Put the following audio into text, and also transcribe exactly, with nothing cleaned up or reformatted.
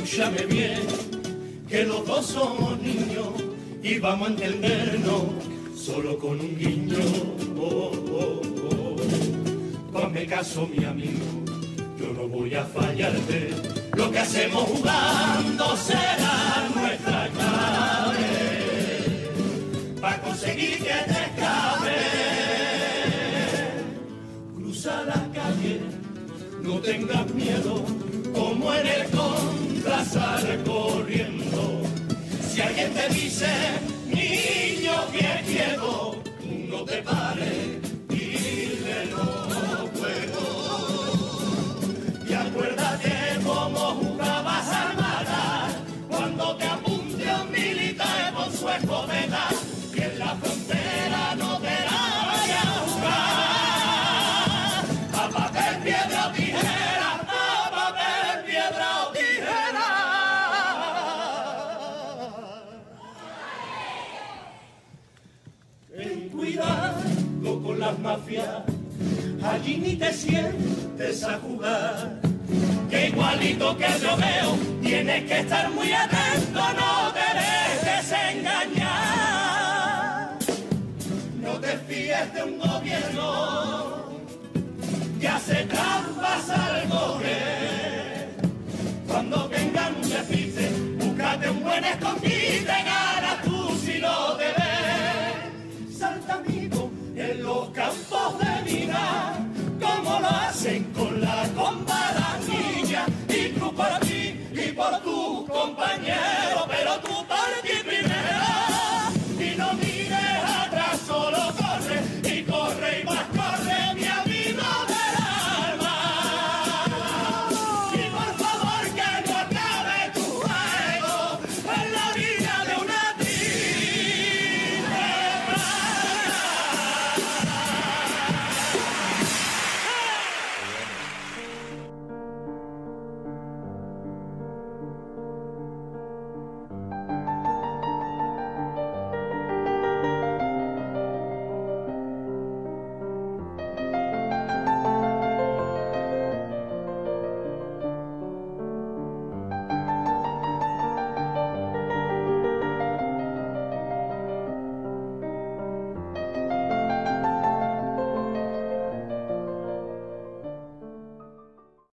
escúchame bien, que los dos somos niños y vamos a entendernos solo con un guiño. Oh, oh, oh. Ponme caso, mi amigo, yo no voy a fallarte. Lo que hacemos jugando será nuestra clave para conseguir que te escape. Cruza la calle, no tengas miedo, como en el contra sale corriendo. Si alguien te dice, niño bien quieto, no te pares, dile no puedo. Y acuérdate cómo jugabas armada, cuando te apunte un militar con su escopeta, que en la frontera no te la vaya a jugar. A papel, piedra o tijera, a papel, piedra o tijera. Ten cuidado con las mafias, allí ni te sientes a jugar, que igualito que yo veo, tienes que estar muy atento, no te dejes engañar. No te fíes de un gobierno que hace trampas al coger. Cuando vengan un despiste, búscate un buen escondite, gana tú si no te ves. Salta amigo en los campos de mina, como lo hacen con la comba niña, y tú por ti y por tu compañero, pero